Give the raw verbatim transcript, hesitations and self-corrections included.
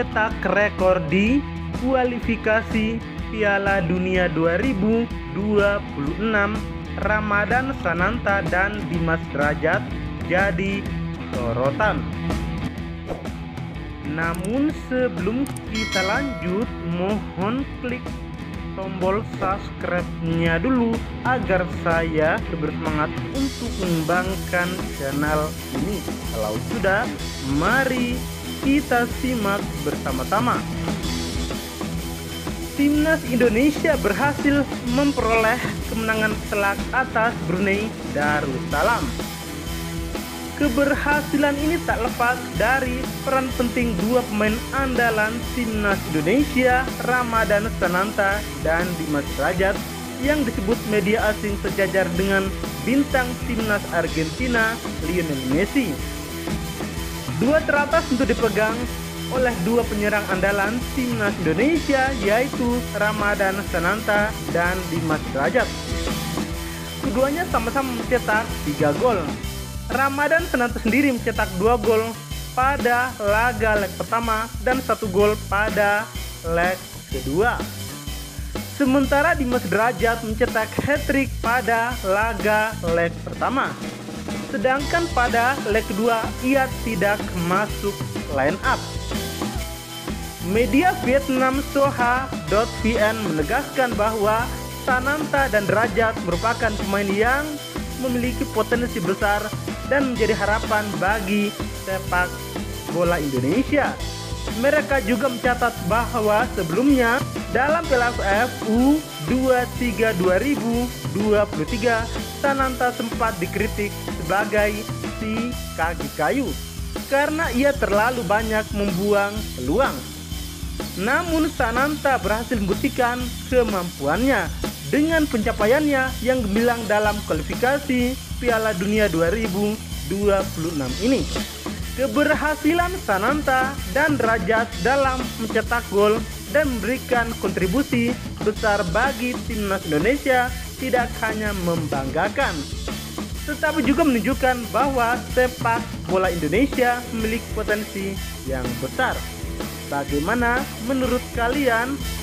mencetak rekor di kualifikasi Piala Dunia dua ribu dua puluh enam. Ramadan Sananta dan Dimas Derajat jadi sorotan. Namun sebelum kita lanjut, mohon klik tombol subscribe-nya dulu agar saya bersemangat untuk mengembangkan channel ini. Kalau sudah, mari kita simak bersama-sama. Timnas Indonesia berhasil memperoleh kemenangan telak atas Brunei Darussalam. Keberhasilan ini tak lepas dari peran penting dua pemain andalan Timnas Indonesia, Ramadan Sananta dan Dimas Derajat, yang disebut media asing sejajar dengan bintang Timnas Argentina Lionel Messi. Dua teratas untuk dipegang oleh dua penyerang andalan Timnas Indonesia, yaitu Ramadan Sananta dan Dimas Derajat. Keduanya sama-sama mencetak tiga gol. Ramadan Sananta sendiri mencetak dua gol pada laga leg pertama dan satu gol pada leg kedua. Sementara Dimas Derajat mencetak hat-trick pada laga leg pertama. Sedangkan pada leg kedua ia tidak masuk line up. Media Vietnam Soha dot V N menegaskan bahwa Sananta dan Derajat merupakan pemain yang memiliki potensi besar dan menjadi harapan bagi sepak bola Indonesia. Mereka juga mencatat bahwa sebelumnya dalam Piala A F F U dua puluh tiga dua ribu dua puluh tiga, Sananta sempat dikritik sebagai si kaki kayu karena ia terlalu banyak membuang peluang. Namun Sananta berhasil membuktikan kemampuannya dengan pencapaiannya yang gemilang dalam kualifikasi Piala Dunia dua ribu dua puluh enam ini. Keberhasilan Sananta dan Derajat dalam mencetak gol dan memberikan kontribusi besar bagi Timnas Indonesia tidak hanya membanggakan, tetapi juga menunjukkan bahwa sepak bola Indonesia memiliki potensi yang besar. Bagaimana menurut kalian?